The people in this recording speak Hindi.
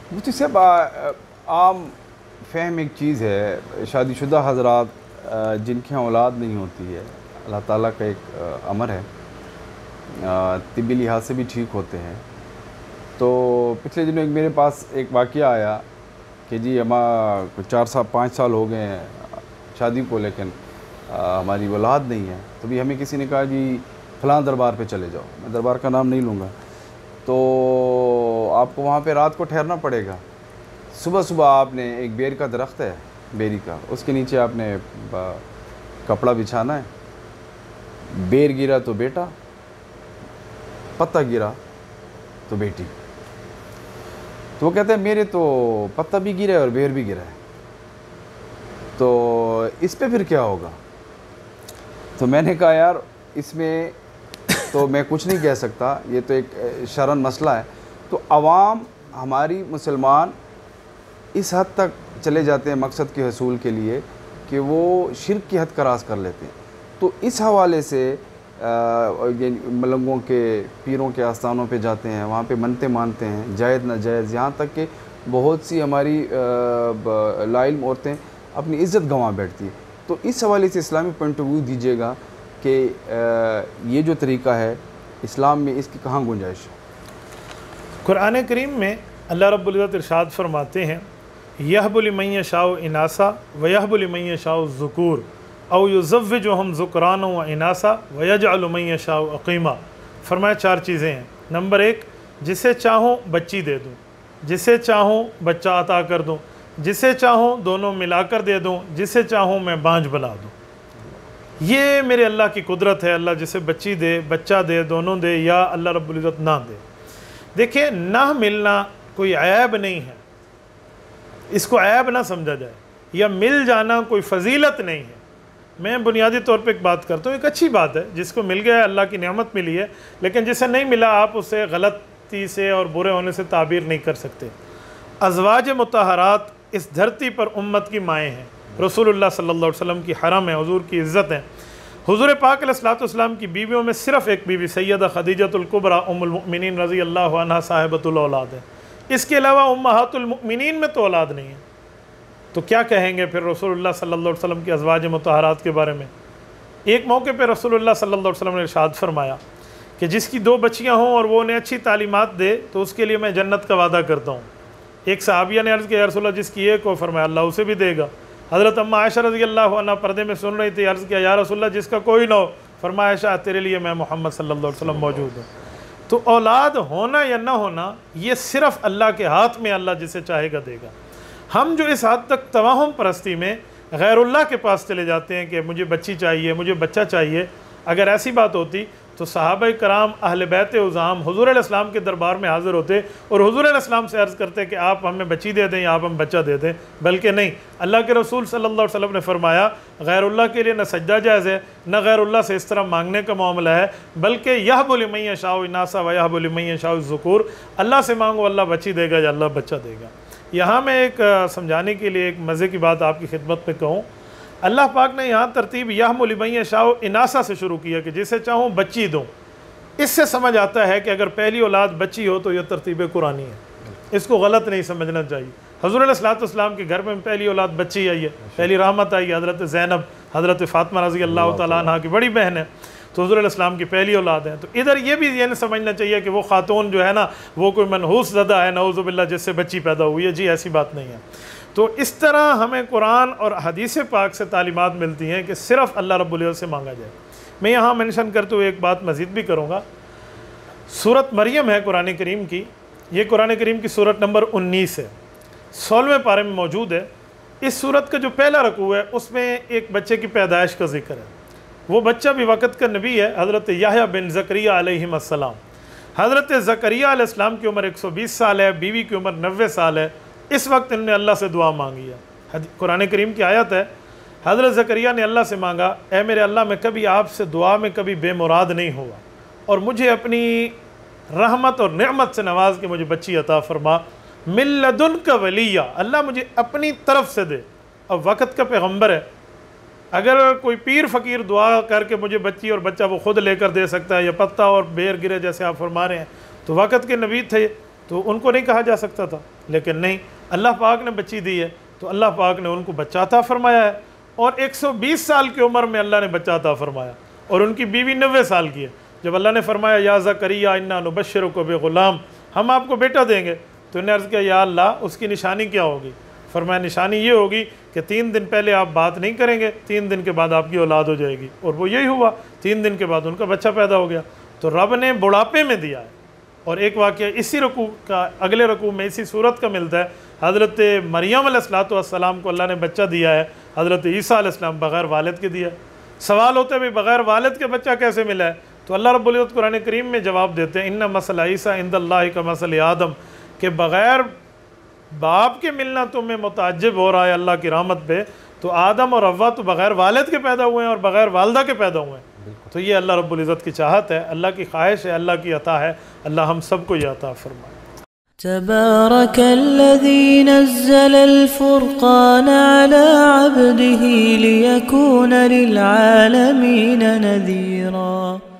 मुझे सब आम फ़हम एक चीज़ है, शादीशुदा हज़रात जिनके यहाँ औलाद नहीं होती है, अल्लाह ताला का एक अमर है, तिब्बी लिहाज से भी ठीक होते हैं। तो पिछले दिनों एक मेरे पास एक वाक़या आया कि जी कुछ 4 साल 5 साल हो गए हैं शादी को, लेकिन हमारी औलाद नहीं है। तो भी हमें किसी ने कहा जी फ़लाँ दरबार पे चले जाओ, मैं दरबार का नाम नहीं लूँगा, तो आपको वहाँ पे रात को ठहरना पड़ेगा। सुबह सुबह आपने एक बेर का दरख्त है, बेरी का, उसके नीचे आपने कपड़ा बिछाना है। बेर गिरा तो बेटा, पत्ता गिरा तो बेटी। तो वो कहते हैं मेरे तो पत्ता भी गिरा है और बेर भी गिरा है, तो इस पे फिर क्या होगा? तो मैंने कहा यार इसमें तो मैं कुछ नहीं कह सकता, ये तो एक शरन मसला है। तो अवाम हमारी मुसलमान इस हद तक चले जाते हैं मकसद के हसूल के लिए कि वो शिर्क की हद क्रॉस कर लेते हैं। तो इस हवाले से ये मलंगों के पीरों के आस्थानों पे जाते हैं, वहाँ पे मनते मानते हैं, जायज़ नाजायज़, यहाँ तक कि बहुत सी हमारी लाइल्म औरतें अपनी इज़्ज़त गंवा बैठती है। तो इस हवाले से इस्लामी पॉइंट ऑफ व्यू दीजिएगा कि ये जो तरीक़ा है इस्लाम में, इसकी कहाँ गुंजाइश है? कुरान करीम में अल्लाह रब्बुल इज़्ज़त इरशाद फरमाते हैं, यहबु लिमन यशाउ इनासा व यहबु लिमन यशाउ ज़ुकूर औ युज़व्विजुहुम ज़ुकरान व इनासा व यजअलु मन यशाउ अक़ीमा। फरमाया 4 चीज़ें हैं। नंबर 1, जिसे चाहूँ बच्ची दे दूँ, जिसे चाहूँ बच्चा अता कर दूँ, जिसे चाहूँ दोनों मिलाकर दे दूँ, जिसे चाहूँ मैं बांझ बना दूँ। ये मेरे अल्लाह की कुदरत है। अल्लाह जिसे बच्ची दे, बच्चा दे, दोनों दे, या अल्लाह रब्बुल इज़्ज़त ना दे। देखिए, ना मिलना कोई ऐब नहीं है, इसको ऐब ना समझा जाए, या मिल जाना कोई फजीलत नहीं है। मैं बुनियादी तौर पे एक बात करता हूँ, एक अच्छी बात है, जिसको मिल गया है अल्लाह की नेमत मिली है, लेकिन जिसे नहीं मिला आप उसे गलती से और बुरे होने से ताबीर नहीं कर सकते। अज़वाज मुतहरात इस धरती पर उम्मत की माएँ हैं, रसूलुल्लाह सल्लल्लाहु अलैहि वसल्लम की हरम है, हुज़ूर की इज़्ज़त है। हुज़ूर पाक अलैहिस्सलाम की बीवियों में सिर्फ़ एक बीवी सैयदा खदीजतुल कुबरा उम्मुल मुमिनीन रज़ी अल्लाहु अन्हा साहिबतुल औलाद है। इसके अलावा उम्महातुल मुमिनीन में तो औलाद नहीं है। तो क्या कहेंगे फिर रसूलुल्लाह सल्लल्लाहु अलैहि वसल्लम की अज़वाज मुतहरात के बारे में? एक मौके पर रसूलुल्लाह सल्लल्लाहु अलैहि वसल्लम ने इरशाद फरमाया कि जिसकी 2 बच्चियाँ हों और वो उन्हें अच्छी तालीमात दे तो उसके लिए मैं जन्नत का वादा करता हूँ। एक सहाबिया ने अर्ज़ किया, या रसूलल्लाह जिसकी एक हो, फरमाया अल्लाह उसे भी देगा। हज़रत अम्मा आयशा रज़ी अल्लाह अन्हा पर्दे में सुन रही थी, अर्ज़ किया, या रसूलल्लाह जिसका कोई ना हो, फरमाया आयशा तेरे लिए मैं मोहम्मद सल्लल्लाहु अलैहि वसल्लम मौजूद हूँ। तो औलाद होना या ना होना ये सिर्फ़ अल्लाह के हाथ में, अल्लाह जिसे चाहेगा देगा। हम जो इस हद तक तवाहुम परस्ती में गैरुल्लाह के पास चले जाते हैं कि मुझे बच्ची चाहिए, मुझे बच्चा चाहिए, अगर ऐसी बात होती तो सहाबा कराम अहले बैत उज़ाम हुज़ूर अलैहिस्सलाम के दरबार में हाज़िर होते और हुज़ूर अलैहिस्सलाम से अर्ज़ करते कि आप हमें बच्ची दे दें या आप हमें बच्चा दे दें। बल्कि नहीं, अल्लाह के रसूल सल्लल्लाहु अलैहि वसल्लम ने फरमाया गैरुल्लाह के लिए न सज्दा जायज़ है, न गैरुल्लाह से इस तरह मांगने का मामला है, बल्कि यहबु लिमन यशाउ इनासा व यहबु लिमन यशाउ ज़ुकूर। अल्लाह से मांगो अल्लाह बच्ची देगा या अल्लाह बच्चा देगा। यहाँ मैं एक समझाने के लिए एक मज़े की बात आपकी खिदमत में कहूँ, अल्लाह पाक ने यहाँ तरतीब यहबु लिमन यशाउ इनासा से शुरू किया कि जिसे चाहूँ बच्ची दूँ। इससे समझ आता है कि अगर पहली औलाद बच्ची हो तो यह तरतीब कुरानी है, इसको गलत नहीं समझना चाहिए। हुज़ूर अलैहिस्सलाम के घर में पहली औलाद बच्ची आई है, पहली रहमत आई है, हज़रत ज़ैनब हज़रत फ़ातिमा रज़ी अल्लाह तआला अन्हा की बड़ी बहन है, तो हुज़ूर अलैहिस्सलाम की पहली औलाद है। तो इधर ये भी ये नहीं समझना चाहिए कि वो खातून जो है ना वो कोई मनहूस ज़दा है, नऊज़ु बिल्लाह, जिससे बच्ची पैदा हुई है। जी ऐसी बात नहीं है। तो इस तरह हमें कुरान और हदीस पाक से तालीमात मिलती हैं कि सिर्फ़ अल्लाह रब्बुल इज़्ज़त से मांगा जाए। मैं यहाँ मेंशन करते हुए एक बात मज़ीद भी करूँगा। सूरत मरियम है कुरान करीम की, ये कुरान करीम की सूरत नंबर 19 है, 16वें पारे में मौजूद है। इस सूरत का जो पहला रकू है उसमें एक बच्चे की पैदाइश का जिक्र है। वो बच्चा भी वक़्त का नबी है, हज़रत याह्या बिन ज़करिया अलैहिस्सलाम। हज़रत ज़करिया अलैहिस्सलाम की उम्र 120 साल है, बीवी की उम्र 90 साल है। इस वक्त इन्होंने अल्लाह से दुआ मांगी है। कुरान करीम की आयत है, हज़रत ज़करिया ने अल्लाह से मांगा, ए मेरे अल्लाह मैं कभी आपसे दुआ में कभी बेमुराद नहीं हुआ और मुझे अपनी रहमत और नेमत से नवाज के मुझे बच्ची अता फरमा, मिन लदुनका वलिया, अल्लाह मुझे अपनी तरफ से दे। अब वक़्त का पैगम्बर है, अगर कोई पीर फ़कीर दुआ करके मुझे बच्ची और बच्चा वो ख़ुद लेकर दे सकता है, या पत्ता और बेर गिरे जैसे आप फरमा रहे हैं, तो वक़्त के नबी थे तो उनको नहीं कहा जा सकता था। लेकिन नहीं, अल्लाह पाक ने बच्ची दी है तो अल्लाह पाक ने उनको बच्चा अता फरमाया है। और 120 साल की उम्र में अल्लाह ने बच्चा अता फरमाया और उनकी बीवी 90 साल की है। जब अल्लाह ने फरमाया या ज़करिया इन्ना नुबश्शिरुका बिग़ुलाम, हम आपको बेटा देंगे, तो उन्होंने अर्ज़ किया या अल्लाह उसकी निशानी क्या होगी? फरमाया निशानी ये होगी कि 3 दिन पहले आप बात नहीं करेंगे, 3 दिन के बाद आपकी औलाद हो जाएगी। और वो यही हुआ, 3 दिन के बाद उनका बच्चा पैदा हो गया। तो रब ने बुढ़ापे में दिया है। और एक वाक़या इसी रकू का, अगले रकू में इसी सूरत का मिलता है। हज़रत मरियम अलैहिस्सलाम को अल्लाह ने बच्चा दिया है, हज़रत ईसा अलैहिस्सलाम बग़ैर वालिद के दिया। सवाल होता है भाई बग़ैर वालिद के बच्चा कैसे मिला है? तो अल्लाह रब्बुल इज़्ज़त कुरान करीम में जवाब देते हैं इन्ना मसला ईसा इंदल्लाहि का मसल आदम, के बग़ैर बाप के मिलना तुम्हें मुताज्जिब हो रहा है अल्लाह की रहमत पे, तो आदम और हव्वा तो बग़ैर वालिद के पैदा हुए हैं और बग़ैर वालदा के पैदा हुए हैं। तो ये अल्लाह रब्बुल इज़्ज़त की चाहत है, अल्लाह की ख्वाहिश है, अल्लाह की अता है। अल्लाह हम सबको ये अता फरमाए। तबारकल्लज़ी नज़्ज़लल फ़ुरक़ान अला अब्दिही लियकून लिलआलमीन नज़ीरा।